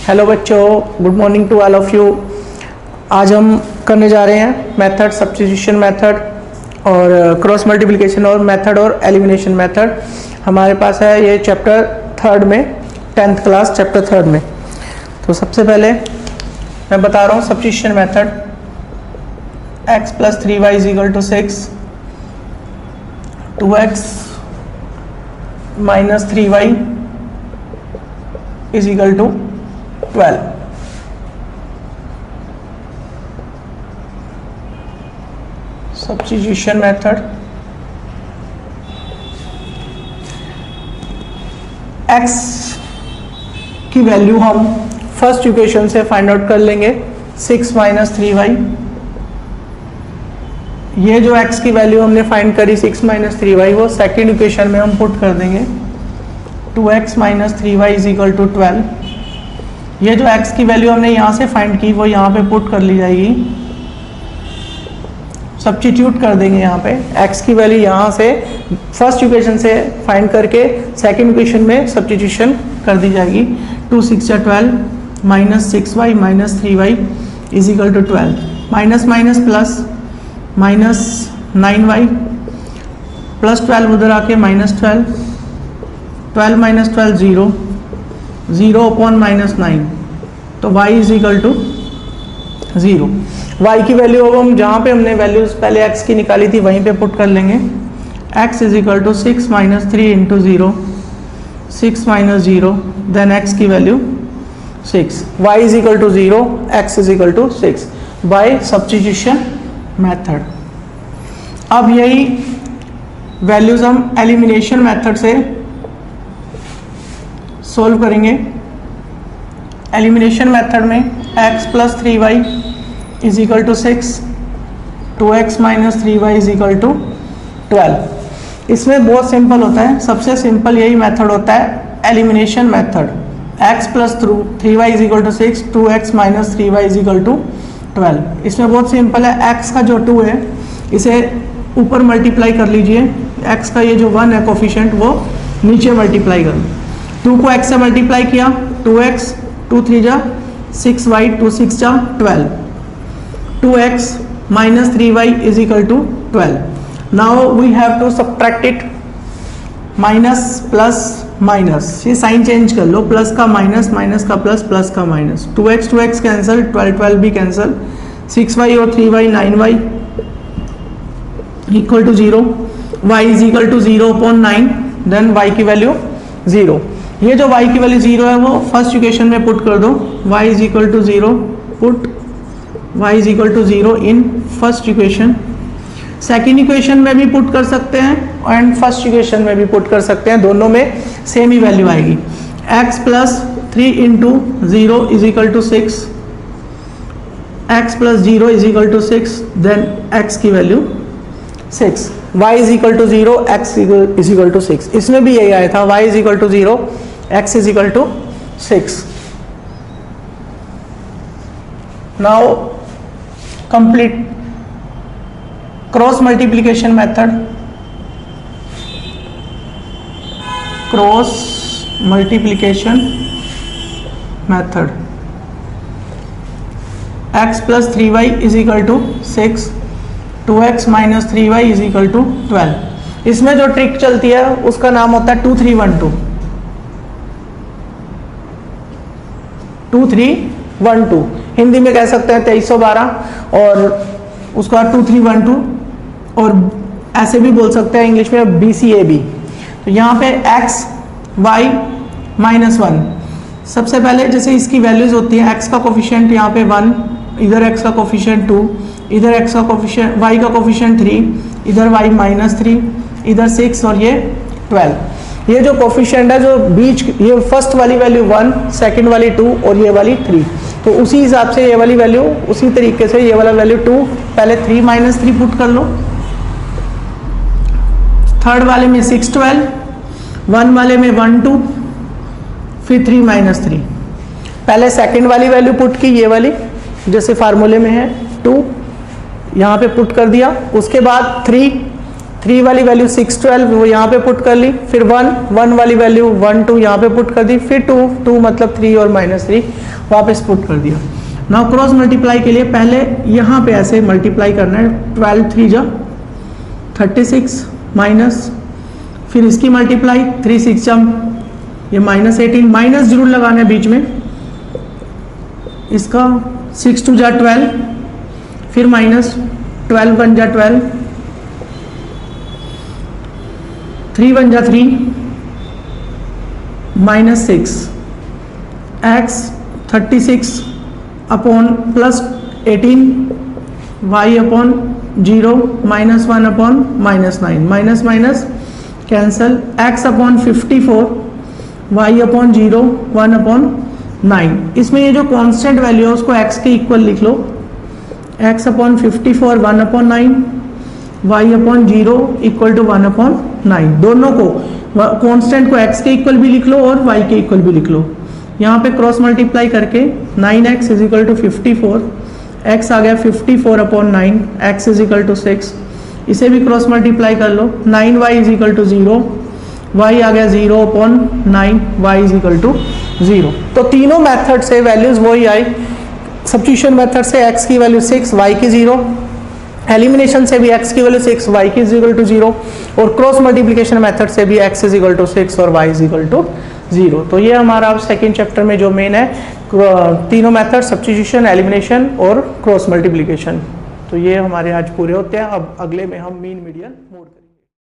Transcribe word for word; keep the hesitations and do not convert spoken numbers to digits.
Hello बच्चों, good morning to all of you. आज हम करने जा रहे हैं मेथड, सब्स्टिट्यूशन मेथड और क्रॉस मल्टीप्लिकेशन और मेथड और एलिमिनेशन मेथड। हमारे पास है ये चैप्टर थर्ड में, टेंथ क्लास चैप्टर थर्ड में। तो सबसे पहले मैं बता रहा हूँ substitution method. x plus three y is equal to six, two x minus three y is equal to twelve. Substitution method. x की वैल्यू हम फर्स्ट इक्वेशन से फाइंड आउट कर लेंगे, सिक्स माइनस थ्री वाई। ये जो x की value हमने find करी सिक्स माइनस थ्री वाई, वो सेकेंड इक्वेशन में हम पुट कर देंगे, two x minus three y is equal to twelve. ये जो x की वैल्यू हमने यहाँ से फाइंड की वो यहाँ पे पुट कर ली जाएगी, सब्स्टिट्यूट कर देंगे यहाँ पे। x की वैल्यू यहाँ से फर्स्ट इक्वेशन से फाइंड करके सेकेंड इक्वेशन में सब्स्टिट्यूशन कर दी जाएगी। टू सिक्स या twelve minus six y minus three y is equal to twelve. Minus minus plus, minus nine y plus twelve उधर आके minus twelve, twelve minus twelve zero, zero upon minus nine, तो y is equal to zero. y की value अब हम जहाँ पे हमने values पहले x की निकाली थी वहीं पे पुट कर लेंगे। x is equal to six minus three into zero, six minus zero, then x की value six, y is equal to zero, x is equal to six by substitution method. अब यही वैल्यूज हम elimination method से solve करेंगे। Elimination method में x plus three y is equal to six, two x minus three y is equal to twelve. इसमें बहुत simple होता है, सबसे सिंपल यही मेथड होता है elimination method. x plus three y is equal to six, two x minus three y is equal to twelve. इसमें बहुत सिंपल है, x का जो टू है इसे ऊपर मल्टीप्लाई कर लीजिए, x का ये जो वन है कोफिशिएंट वो नीचे मल्टीप्लाई कर, टू को x से मल्टीप्लाई किया, टू एक्स, टू थ्री जा सिक्स वाई, टू सिक्स जा twelve, two x minus three y is equal to twelve. Now we have to subtract it, minus plus minus, ये sign change कर लो, plus का minus, minus का plus, plus का minus, two x two x cancel, twelve twelve भी cancel, six y और three y nine y equal to zero, y is equal to zero upon nine, then y की value zero. ये जो y की value zero है वो first equation में put कर दो, y is equal to zero, put y is equal to zero in first equation. Second equation में भी पुट कर सकते हैं एंड फर्स्ट इक्वेशन में भी पुट कर सकते हैं, दोनों में सेम ही वैल्यू आएगी। x plus three into zero is equal to six, x plus zero is equal to six, then x की value six, y is equal to zero, x is equal to six. इसमें भी यही आया था, y is equal to zero, x is equal to six. Now complete cross multiplication method, cross multiplication method। x plus three y is equal to six, two x minus three y is equal to twelve. इसमें जो trick चलती है उसका नाम होता है two three one two, two three one two, Hindi में कह सकते हैं तेईस सौ बारह, और उसका टू थ्री वन टू, और ऐसे भी बोल सकते हैं इंग्लिश में बी सी ए बी। तो यहाँ पे x y माइनस वन, सबसे पहले जैसे इसकी वैल्यूज होती है, x का कोफिशिएंट यहाँ पे वन, इधर x का कोफिशिएंट टू, इधर x का कोफिशिएंट, y का कोफिशिएंट थ्री, इधर y माइनस थ्री, इधर सिक्स और ये ट्वेल्व। ये जो कोफिशिएंट है जो बीच, ये फर्स्ट वाली वैल्यू वन, सेकंड वाली टू और ये वाली थ्री, तो उसी हिसाब से ये वाली वैल्यू उसी तरीके से ये वाला वैल्यू टू, पहले थ्री माइनस थ्री पुट कर लो, थर्ड वाले में सिक्स ट्वेल्व, वन वाले में वन टू, फिर थ्री माइनस थ्री, पहले सेकंड वाली वैल्यू पुट की, ये वाली जैसे फार्मूले में है टू, यहाँ पे पुट कर दिया, उसके बाद थ्री, थ्री वाली वैल्यू सिक्स ट्वेल्व वो यहाँ पे पुट कर ली, फिर वन वन वाली वैल्यू वन टू यहाँ पे पुट कर दी, फिर टू टू मतलब थ्री और माइनस थ्री वापस पुट कर दिया। नाउ क्रॉस मल्टीप्लाई के लिए पहले यहाँ पे ऐसे मल्टीप्लाई करना है, ट्वेल्व थ्री जा थर्टी सिक्स माइनस, फिर इसकी मल्टीप्लाई थ्री सिक्स जा ये माइनस एटीन, माइनस जरूर लगाना है बीच में, इसका सिक्स टू जा ट्वेल्व, फिर माइनस ट्वेल्व वन जा ट्वेल्व, थ्री वन जा three, minus six, x thirty six upon plus eighteen, y upon zero, minus one upon minus nine, minus minus cancel, x upon fifty four, y upon zero, one upon nine. इसमें ये जो constant value है उसको x के equal लिख लो, x upon fifty four one upon nine, y upon zero equal to one upon nine. दोनों को कांस्टेंट को x के इक्वल भी लिख लो और y के इक्वल भी लिख लो। यहाँ पे क्रॉस मल्टीप्लाई करके nine x is equal to fifty four, x आ गया fifty four upon nine, x is equal to six, इसे भी क्रॉस मल्टीप्लाई कर लो, nine y is equal to zero, y आ गया zero upon nine, y is equal to zero. तो तीनों मेथड से वैल्यूज वही आई, सब्स्टिट्यूशन मेथड से x की वैल्यू सिक्स, y की जीरो, एलिमिनेशन से भी x की वैल्यू सिक्स, y की इज इक्वल टू जीरो, और क्रॉस मल्टीप्लिकेशन मेथड से भी x is equal to six और y is equal to zero. तो ये हमारा सेकेंड चैप्टर में जो मेन है, तीनों मेथड सब्स्टिट्यूशन, एलिमिनेशन और क्रॉस मल्टीप्लिकेशन। तो ये हमारे आज पूरे होते हैं। अब अगले में हम मीन मीडियन मोड